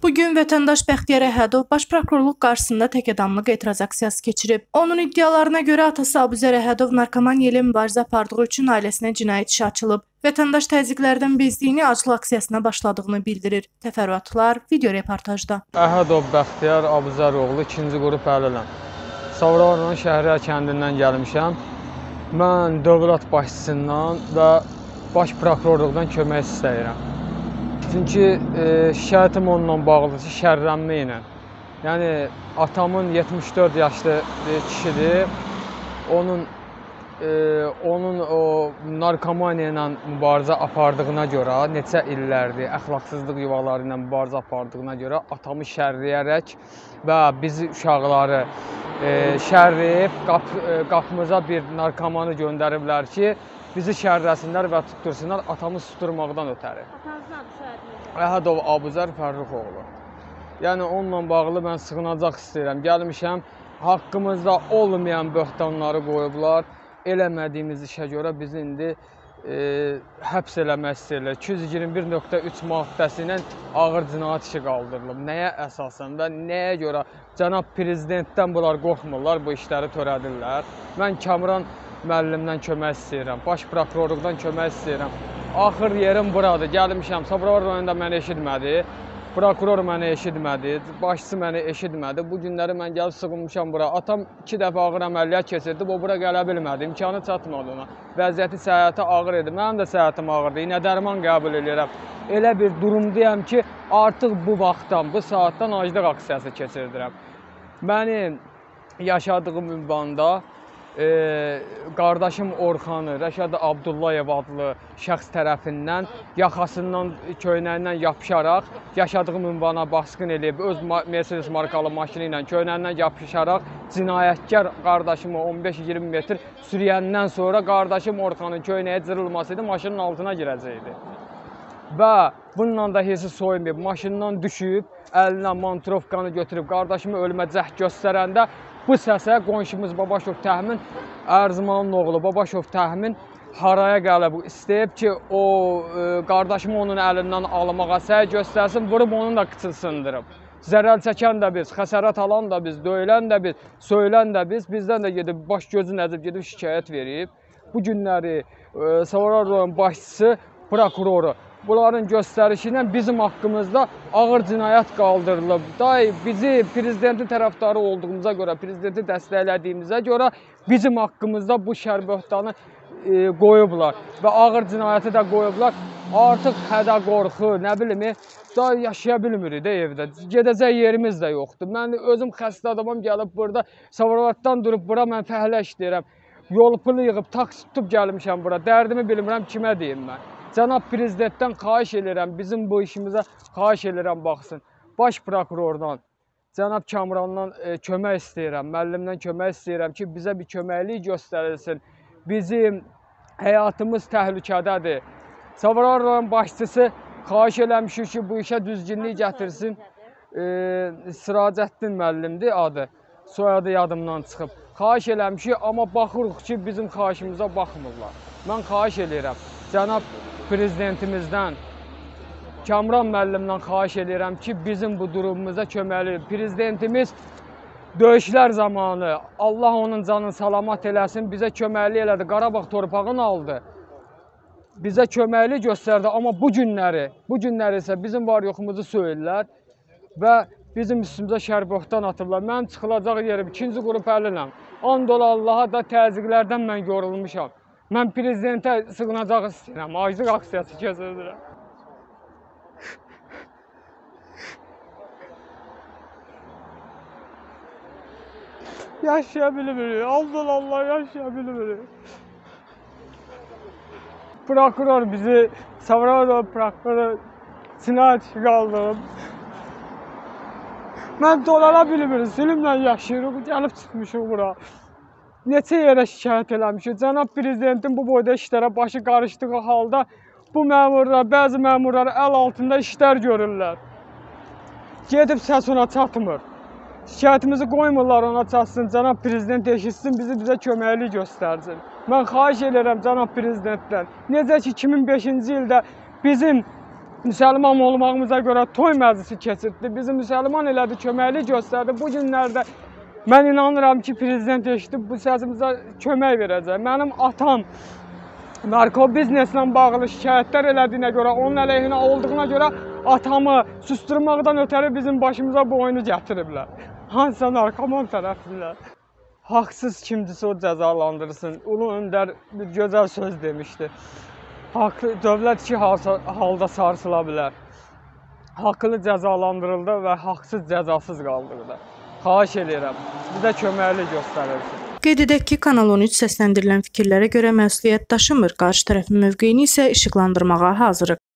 Bugün vətəndaş Bəxtiyar Əhədov baş prokurorluq qarşısında təkadamlıq etiraz aksiyası keçirib. Onun iddialarına görə atası Abuzər Əhədov narkomaniya ilə mübarizə apardığı üçün ailəsinə cinayət işi açılıb. Vətəndaş təzyiqlərdən bezdiyini, aclıq aksiyasına başladığını bildirir. Təfərrüatlar video reportajda. Əhədov Bəxtiyar Abuzər oğlu 2-ci qrup əliləm. Savravarın Şəhriyar kəndindən gəlmişəm. Mən dövlət başçısından və baş prokurorluqdan kömək istəyirəm. Çünki şikayətim onunla bağlıdır, şərrənmə ilə. Yəni, atamın 74 yaşlı bir kişidir. Onun o narkomaniya ilə mübarizə apardığına görə, neçə illərdir əxlaqsızlıq yuvaları ilə mübarizə apardığına görə atamı şərriyərək və bizi uşaqları şərriyib qapımıza bir narkomanı göndəriblər ki, bizi şərrəsinlər və tuttursunlar atamı susturmaqdan ötəri. Atanızın adı soyadınız? Əhədov Abuzər Fərruxoğlu. Yəni, onunla bağlı mən sığınacaq istəyirəm. Gəlmişəm, haqqımızda olmayan böhtanları qoyublar. Eləmədiyimiz işə görə bizi indi həbs eləmək istəyirlər. 221.3 maddəsi ilə ağır cinayət işi qaldırılıb. Nəyə əsasən və nəyə görə cənab prezidentdən bunlar qorxmurlar, bu işləri törədirlər. Mən Kamran müəllimdən kömək istəyirəm, baş prokurorluqdan kömək istəyirəm. Axır yerim buradır, gəlmişəm, Sabiravar rayonunda məni eşitmədi, prokuror məni eşitmədi, başçısı məni eşitmədi. Bu günləri mən gəlib sığınmışam bura. Atam 2 dəfə ağır əməliyyat keçirdi, o bura gələ bilmədi, imkanı çatmadı ona. Vəziyyəti, səhhəti ağır idi, mənim də səhhətim ağırdır, iynə dərman qəbul edirəm. Elə bir durumdayam ki, artıq bu vaxtdan, bu saatdan aclıq aksiyası keçirdirəm. Mənim yaşadığım ünvanda qardaşım Orxanı, Rəşad Abdullayev adlı şəxs tərəfindən yaxasından, köynəyindən yapışaraq yaşadığım ünvana baskın eləyib, öz Mercedes markalı maşını ilə köynəyindən yapışaraq cinayətkar qardaşımı 15-20 metr sürüyəndən sonra qardaşım Orxanın köynəyə cırılmasıydı, maşının altına girəcəkdi. Və bununla da hesi soymayıb, maşından düşüb, əlinə mantrovkanı götürüb, qardaşımı ölümə cəhd göstərəndə bu səsə qonşumuz Babaşov Təhmin, Ərzmanın oğlu Babaşov Təhmin haraya gəlib istəyib ki, o qardaşımı onun əlindən almağa səy göstərsin, vurub onun da qıçını sındırıb. Zərər çəkən də biz, xəsarət alan da biz, döyülən də biz, söylən də biz, bizdən də gedib baş gözü nəzib gedib şikayət verib. Bu günləri Sabiravar rayon başçısı, prokuroru bunların göstərişi ilə bizim haqqımızda ağır cinayət qaldırılıb. Bizi prezidentin tərəfdarı olduğumuza görə, prezidenti dəstəklədiyimizə görə bizim haqqımızda bu şərböhtanı qoyublar və ağır cinayəti də qoyublar. Artıq hədə qorxu, nə bilim, daha yaşaya bilmirik də evdə. Gedəcək yerimiz də yoxdur. Mən özüm xəstə adamım gəlib burada, Sabiravardan durub bura mən fəhlə işləyirəm. Yol pulu yığıb, taksi tutub gəlmişəm bura. Dərdimi bilmirəm, kimə deyim mən. Cənab prezidentdən xahiş edirəm, bizim bu işimizə xahiş edirəm, baxsın. Baş prokurordan, cənab Kamrandan kömək istəyirəm, müəllimdən kömək istəyirəm ki, bizə bir köməklik göstərilsin. Bizim həyatımız təhlükədədir. Sabiravar rayon başçısı xahiş eləmişik ki, bu işə düzgünlük gətirsin. Siracəddin müəllimdir adı, soyadı yadımdan çıxıb. Xahiş eləmişik, amma baxırıq ki, bizim xahişimizə baxmırlar. Mən xahiş edirəm, cənab prezidentimizdən, Kamran müəllimdən xahiş edirəm ki, bizim bu durumumuza köməkli. Prezidentimiz döyüşlər zamanı, Allah onun canını salamat eləsin, bizə köməkli elədi, Qarabağ torpağını aldı. Bizə köməkli göstərdi, amma bu günləri isə bizim var yoxumuzu söylürlər və bizim üstümüzə şərböhtan atıblar. Mənim çıxılacaq yerim 2-ci qrup əliləm. And ola Allaha da təzyiqlərdən mən yorulmuşam. Mən prezidentə sığınacaq istəyirəm, aclıq aksiyası keçirdirəm. Yaşaya bilmirik, Allah yaşaya bilmirik. Prokuror bizi, Sabiravar prokuroru cinayət işi qaldırıb. Mən dolana bilmirik, zülmlə yaşayırıq, gəlib çıxmışıq bura. Neçə yerə şikayət eləmişik. Cənab prezidentin bu boyda işlərə başı qarışdığı halda bu məmurlar, bəzi məmurlar əl altında işlər görürlər. Gedib səs ona çatmır. Şikayətimizi qoymurlar ona çatsın, cənab prezident eşitsin, bizə köməklik göstərsin. Mən xahiş edirəm cənab prezidentdən. Necə ki 2005-ci ildə bizim müsəlman olmağımıza görə toy məclisi keçirtdi. Bizi müsəlman elədi, köməklik göstərdi. Bu günlərdə mən inanıram ki, prezident eşidib bu səsimizə kömək verəcək. Mənim atam narko bizneslə bağlı şikayətlər elədiyinə görə, onun əleyhinə olduğuna görə atamı susturmaqdan ötəri bizim başımıza bu oyunu gətiriblər. Hansısa narkoman tərəfindən. Haqsız kimdirsə o cəzalandırsın. Ulu öndər bir gözəl söz demişdi. Dövlət iki halda sarsıla bilər. Haqlı cəzalandırıldı və haqsız cəzasız qaldırıldı. Xahiş edirəm, bizə köməklik göstərilsin. Qeyd edək ki, Kanal 13 səsləndirilən fikirlərə görə məsuliyyət daşımır, qarşı tərəfin mövqeyini isə işıqlandırmağa hazırıq.